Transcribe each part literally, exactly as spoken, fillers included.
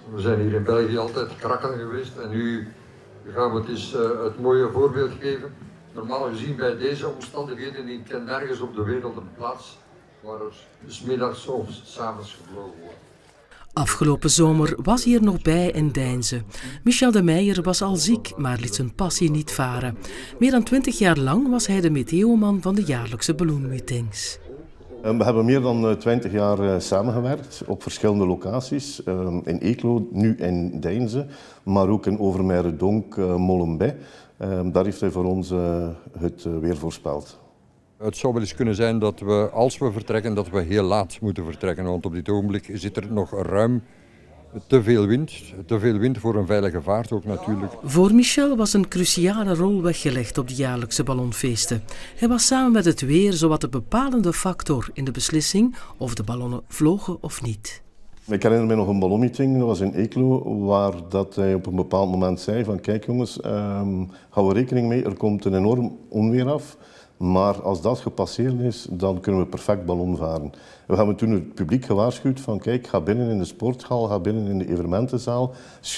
We zijn hier in België altijd krakken geweest en nu gaan we het eens uh, het mooie voorbeeld geven. Normaal gezien bij deze omstandigheden, ik ken nergens op de wereld een plaats waar er 's middags of 's avonds gevlogen wordt. Afgelopen zomer was hij er nog bij in Deinze. Michel de Meijer was al ziek, maar liet zijn passie niet varen. Meer dan twintig jaar lang was hij de meteoman van de jaarlijkse balloonmeetings. We hebben meer dan twintig jaar samengewerkt op verschillende locaties. In Eeklo, nu in Deinze, maar ook in Overmeijer-Donk, Molenbeek. Daar heeft hij voor ons het weer voorspeld. Het zou wel eens kunnen zijn dat we, als we vertrekken, dat we heel laat moeten vertrekken. Want op dit ogenblik zit er nog ruim te veel wind. Te veel wind voor een veilige vaart ook natuurlijk. Voor Michel was een cruciale rol weggelegd op de jaarlijkse ballonfeesten. Hij was samen met het weer zowat de bepalende factor in de beslissing of de ballonnen vlogen of niet. Ik herinner me nog een ballonmeeting, dat was in Eeklo, waar dat hij op een bepaald moment zei van kijk jongens, um, hou er rekening mee, er komt een enorm onweer af. Maar als dat gepasseerd is, dan kunnen we perfect ballon varen. We hebben toen het publiek gewaarschuwd van kijk, ga binnen in de sporthal, ga binnen in de evenementenzaal.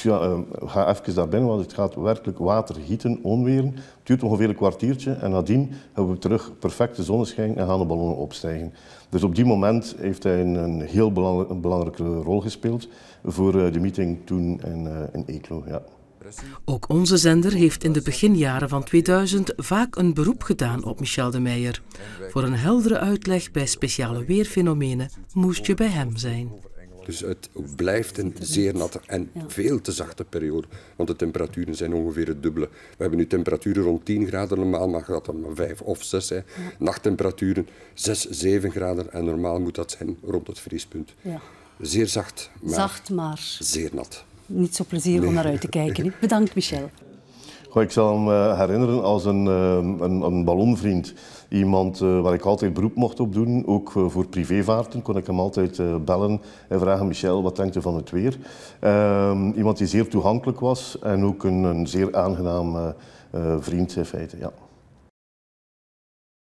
Ga even daar binnen, want het gaat werkelijk water gieten, onweren. Het duurt ongeveer een kwartiertje en nadien hebben we terug perfecte zonneschijn en gaan de ballonnen opstijgen. Dus op die moment heeft hij een, een heel belang, een belangrijke rol gespeeld voor de meeting toen in, in Eeklo. Ja. Ook onze zender heeft in de beginjaren van tweeduizend vaak een beroep gedaan op Michel de Meijer. Voor een heldere uitleg bij speciale weerfenomenen moest je bij hem zijn. Dus het blijft een zeer natte en veel te zachte periode, want de temperaturen zijn ongeveer het dubbele. We hebben nu temperaturen rond tien graden normaal, maar gaat dat maar vijf of zes. Hè. Nachttemperaturen zes, zeven graden en normaal moet dat zijn rond het vriespunt. Ja. Zeer zacht, maar, zacht, maar zeer nat. Niet zo plezierig nee. om naar uit te kijken. Bedankt, Michel. Goh, ik zal hem herinneren als een, een, een ballonvriend. Iemand waar ik altijd beroep mocht op doen. Ook voor privévaarten kon ik hem altijd bellen en vragen: Michel, wat denkt u van het weer? Uh, iemand die zeer toegankelijk was en ook een, een zeer aangenaam uh, vriend in feite. Ja.